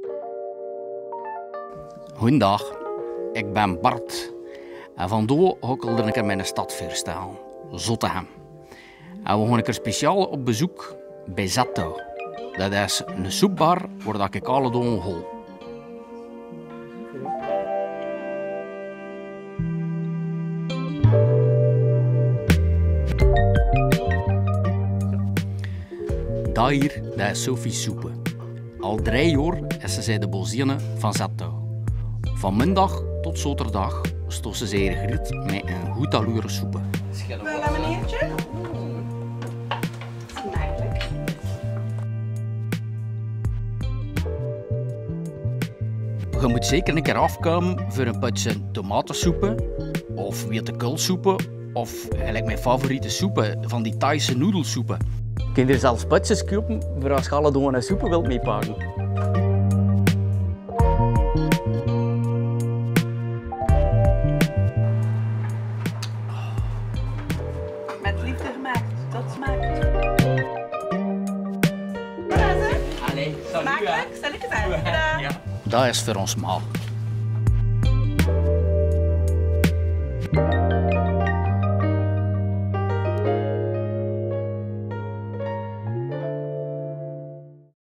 Goedendag, ik ben Bart en vandaag hokkelde ik in mijn stad voorstellen, Zottegem. En we gaan een keer speciaal op bezoek bij Zetto. Dat is een soepbar waar ik alle dagen hol. Dat hier, dat is Sophie's Soepen. Al 3 jaar is ze de bozine van Zetto. Van middag tot zaterdag stoot ze hier gegriet met een goed allure soepen. Wil dat meneertje? Smakelijk. Je moet zeker een keer afkomen voor een potje tomatensoepen of witte kulsoepen of gelijk mijn favoriete soepen, van die Thaise noedelsoepen. Je kunt er zelfs potjes kopen voor als je alle dagen een soepen wilt meepakken. Met liefde gemaakt, dat smaakt. Allee, Smakelijk, stel ik het uit. Dat is voor ons maal.